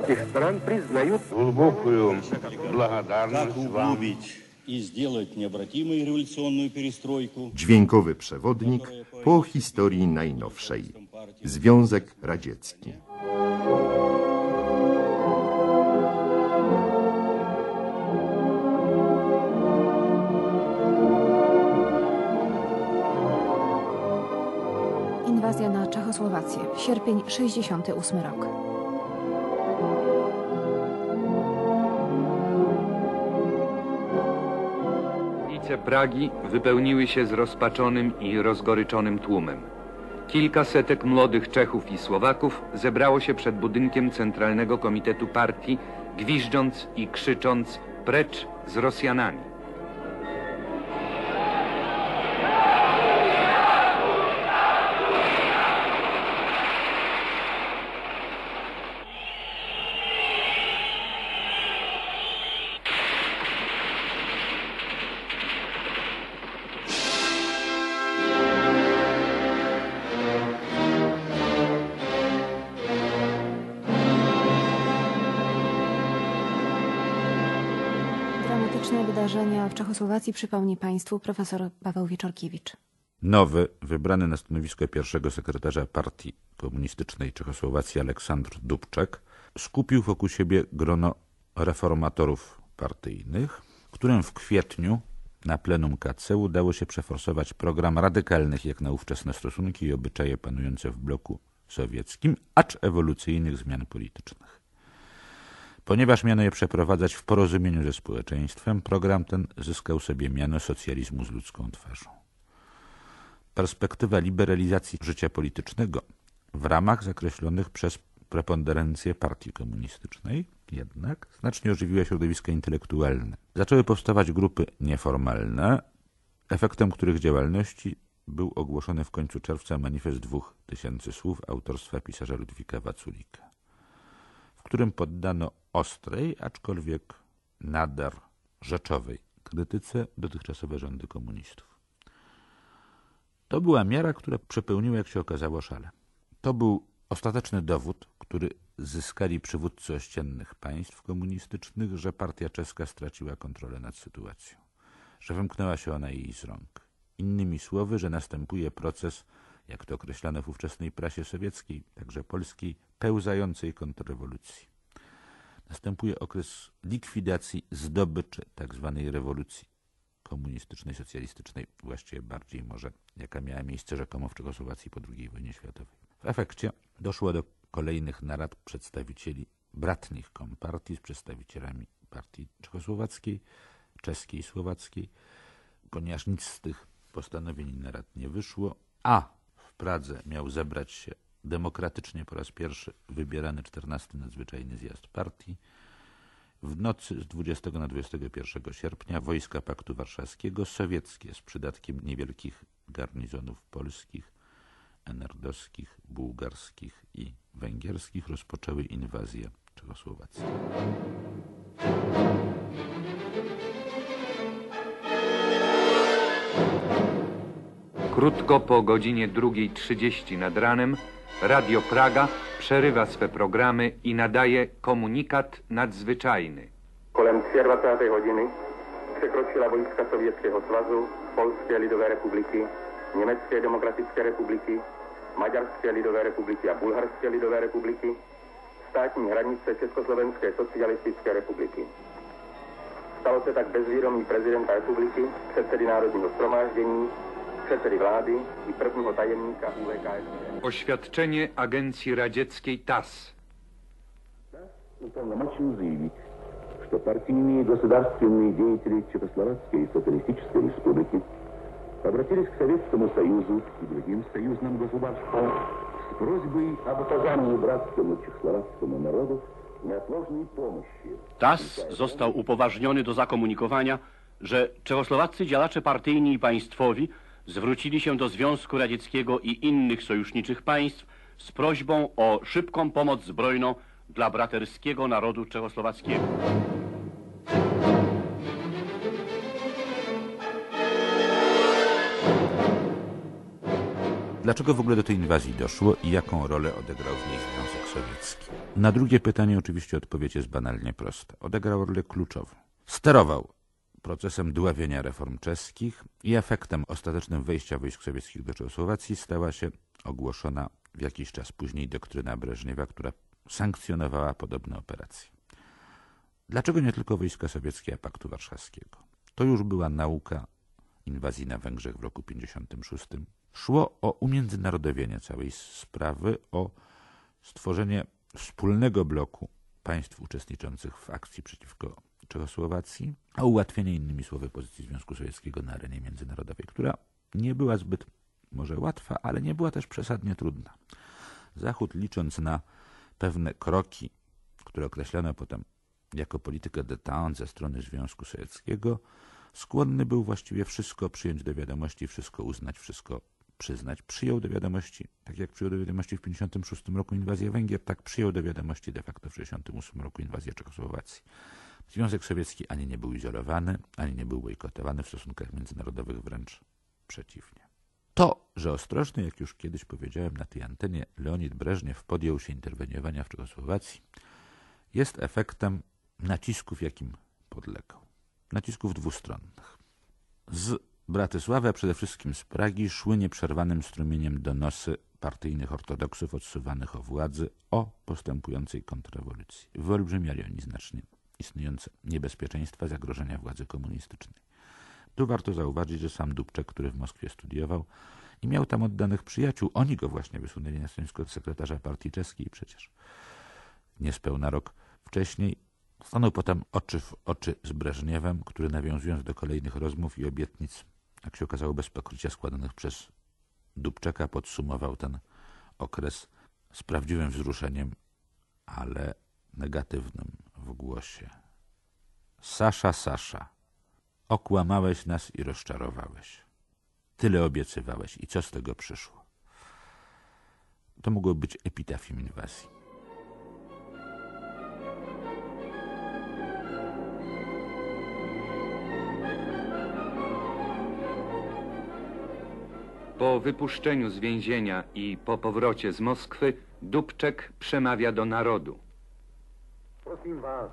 этих стран признают глубокую благодарность вам. И сделать необратимую революционную перестройку. Dźwiękowy przewodnik po historii najnowszej. Związek Radziecki. Inwazja na Czechosłowację. Sierpień 68 rok. Ulice Pragi wypełniły się zrozpaczonym i rozgoryczonym tłumem. Kilkasetek młodych Czechów i Słowaków zebrało się przed budynkiem Centralnego Komitetu Partii, gwiżdżąc i krzycząc precz z Rosjanami. Dramatyczne wydarzenia w Czechosłowacji przypomni Państwu profesor Paweł Wieczorkiewicz. Nowy, wybrany na stanowisko pierwszego sekretarza Partii Komunistycznej Czechosłowacji Aleksandr Dubček skupił wokół siebie grono reformatorów partyjnych, którym w kwietniu na plenum KC udało się przeforsować program radykalnych jak na ówczesne stosunki i obyczaje panujące w bloku sowieckim, acz ewolucyjnych zmian politycznych. Ponieważ miano je przeprowadzać w porozumieniu ze społeczeństwem, program ten zyskał sobie miano socjalizmu z ludzką twarzą. Perspektywa liberalizacji życia politycznego w ramach zakreślonych przez preponderencję partii komunistycznej jednak znacznie ożywiła środowiska intelektualne. Zaczęły powstawać grupy nieformalne, efektem których działalności był ogłoszony w końcu czerwca manifest 2000 słów autorstwa pisarza Ludwika Waculika, w którym poddano ostrej, aczkolwiek nader rzeczowej krytyce dotychczasowe rządy komunistów. To była miara, która przepełniła, jak się okazało, szale. To był ostateczny dowód, który zyskali przywódcy ościennych państw komunistycznych, że partia czeska straciła kontrolę nad sytuacją, że wymknęła się ona jej z rąk. Innymi słowy, że następuje proces, jak to określano w ówczesnej prasie sowieckiej, także polskiej, pełzającej kontrrewolucji. Następuje okres likwidacji zdobyczy tzw. rewolucji komunistycznej, socjalistycznej, właściwie bardziej może, jaka miała miejsce rzekomo w Czechosłowacji po II wojnie światowej. W efekcie doszło do kolejnych narad przedstawicieli bratnich kompartii z przedstawicielami partii czechosłowackiej, czeskiej i słowackiej. Ponieważ nic z tych postanowień narad nie wyszło, a w Pradze miał zebrać się demokratycznie po raz pierwszy wybierany 14. nadzwyczajny zjazd partii, w nocy z 20 na 21 sierpnia wojska Paktu Warszawskiego, sowieckie z przydatkiem niewielkich garnizonów polskich, enerdowskich, bułgarskich i węgierskich rozpoczęły inwazję Czechosłowacji. Krótko po godzinie 2:30 nad ranem Radio Praga przerywa swe programy i nadaje komunikat nadzwyczajny. Kolem 23. hodiny překročila wojska Sovětského svazu, Polské lidové republiky, Německé demokratické republiky, Maďarské lidové republiky a Bulharské lidové republiky státní hranice Československé socialistické republiky. Stalo se tak bez vědomí prezidenta republiky, předsedy Národního shromáždění, předsedy vlády i prvního tajemníka UKSR. Oświadczenie agencji radzieckiej TASS. Уполномочен заявить, что партийные государственные деятели Чехословацкой социалистической республики обратились к Советскому Союзу и другим союзным государствам с просьбой об оказании братскому чехословацкому народу неотложnej pomocy. TASS został upoważniony do zakomunikowania, że czechosłowaccy działacze partyjni i państwowi zwrócili się do Związku Radzieckiego i innych sojuszniczych państw z prośbą o szybką pomoc zbrojną dla braterskiego narodu czechosłowackiego. Dla Dlaczego w ogóle do tej inwazji doszło i jaką rolę odegrał w niej Związek Sowiecki? Na drugie pytanie oczywiście odpowiedź jest banalnie prosta. Odegrał rolę kluczową. Sterował procesem dławienia reform czeskich i efektem ostatecznym wejścia wojsk sowieckich do Czechosłowacji stała się ogłoszona w jakiś czas później doktryna Breżniewa, która sankcjonowała podobne operacje. Dlaczego nie tylko wojska sowieckie, a Paktu Warszawskiego? To już była nauka inwazji na Węgrzech w roku 1956. Szło o umiędzynarodowienie całej sprawy, o stworzenie wspólnego bloku państw uczestniczących w akcji przeciwko Czechosłowacji, a ułatwienie innymi słowy pozycji Związku Sowieckiego na arenie międzynarodowej, która nie była zbyt może łatwa, ale nie była też przesadnie trudna. Zachód, licząc na pewne kroki, które określono potem jako politykę détente ze strony Związku Sowieckiego, skłonny był właściwie wszystko przyjąć do wiadomości, wszystko uznać, wszystko przyznać. Przyjął do wiadomości, tak jak przyjął do wiadomości w 1956 roku inwazję Węgier, tak przyjął do wiadomości de facto w 1968 roku inwazję Czechosłowacji. Związek Sowiecki ani nie był izolowany, ani nie był bojkotowany w stosunkach międzynarodowych, wręcz przeciwnie. To, że ostrożny, jak już kiedyś powiedziałem na tej antenie, Leonid Breżniew podjął się interweniowania w Czechosłowacji, jest efektem nacisków, jakim podlegał. Nacisków dwustronnych. Z Bratysławy, a przede wszystkim z Pragi, szły nieprzerwanym strumieniem donosy partyjnych ortodoksów odsuwanych o władzy o postępującej kontrrewolucji. Wyolbrzymiali oni znacznie istniejące niebezpieczeństwa zagrożenia władzy komunistycznej. Tu warto zauważyć, że sam Dubček, który w Moskwie studiował i miał tam oddanych przyjaciół, oni go właśnie wysunęli na stanowisko sekretarza partii czeskiej przecież. Niespełna rok wcześniej stanął potem oczy w oczy z Breżniewem, który nawiązując do kolejnych rozmów i obietnic, jak się okazało bez pokrycia składanych przez Dubčeka, podsumował ten okres z prawdziwym wzruszeniem, ale negatywnym w głosie. Sasza, Sasza, okłamałeś nas i rozczarowałeś. Tyle obiecywałeś i co z tego przyszło? To mogło być epitafium inwazji. Po wypuszczeniu z więzienia i po powrocie z Moskwy Dubček przemawia do narodu. Prosím vás,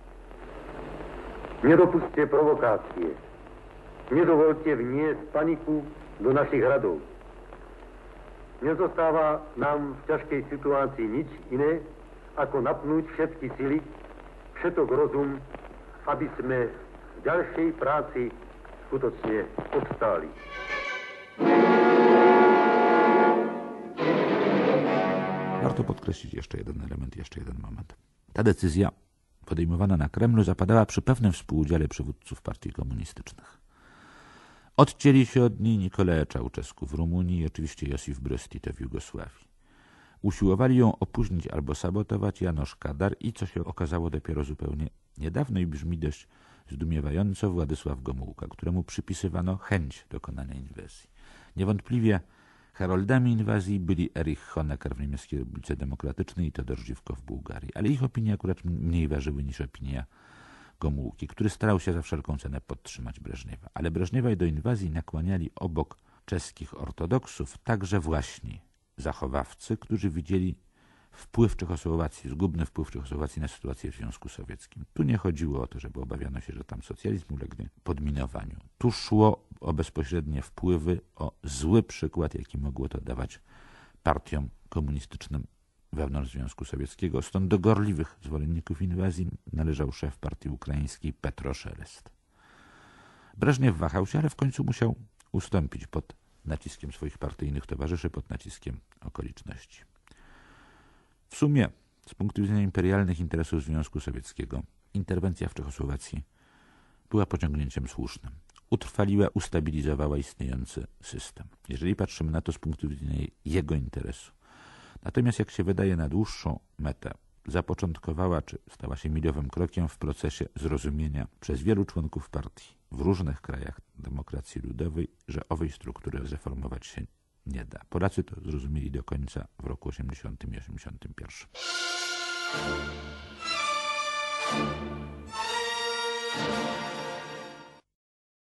nedopusťte provokácie. Nedovolte vniesť paniku do našich radov. Nezostáva nám v ťažkej situácii nič iné, ako napnúť všetky sily, všetok rozum, aby sme v ďalšej práci skutočne obstáli. Warto podkreślić jeszcze jeden element, jeszcze jeden moment. Ta decyzja podejmowana na Kremlu zapadała przy pewnym współudziale przywódców partii komunistycznych. Odcięli się od niej Nicolae Ceausescu w Rumunii i oczywiście Josif Broz Tito w Jugosławii. Usiłowali ją opóźnić albo sabotować Janosz Kadar i, co się okazało dopiero zupełnie niedawno i brzmi dość zdumiewająco, Władysław Gomułka, któremu przypisywano chęć dokonania inwazji. Niewątpliwie heroldami inwazji byli Erich Honecker w Niemieckiej Republice Demokratycznej i Todor Żywko w Bułgarii, ale ich opinie akurat mniej ważyły niż opinia Gomułki, który starał się za wszelką cenę podtrzymać Breżniewa. Ale Breżniewa do inwazji nakłaniali obok czeskich ortodoksów także właśnie zachowawcy, którzy widzieli wpływ Czechosłowacji, zgubny wpływ Czechosłowacji na sytuację w Związku Sowieckim. Tu nie chodziło o to, żeby obawiano się, że tam socjalizm ulegnie podminowaniu. Tu szło o bezpośrednie wpływy, o zły przykład, jaki mogło to dawać partiom komunistycznym wewnątrz Związku Sowieckiego. Stąd do gorliwych zwolenników inwazji należał szef partii ukraińskiej Petro Szelest. Breżniew wahał się, ale w końcu musiał ustąpić pod naciskiem swoich partyjnych towarzyszy, pod naciskiem okoliczności. W sumie, z punktu widzenia imperialnych interesów Związku Sowieckiego, interwencja w Czechosłowacji była pociągnięciem słusznym. Utrwaliła, ustabilizowała istniejący system. Jeżeli patrzymy na to z punktu widzenia jego interesu. Natomiast, jak się wydaje, na dłuższą metę zapoczątkowała, czy stała się milowym krokiem w procesie zrozumienia przez wielu członków partii w różnych krajach demokracji ludowej, że owej struktury zreformować się nie da. Polacy to zrozumieli do końca w roku 80 i 81.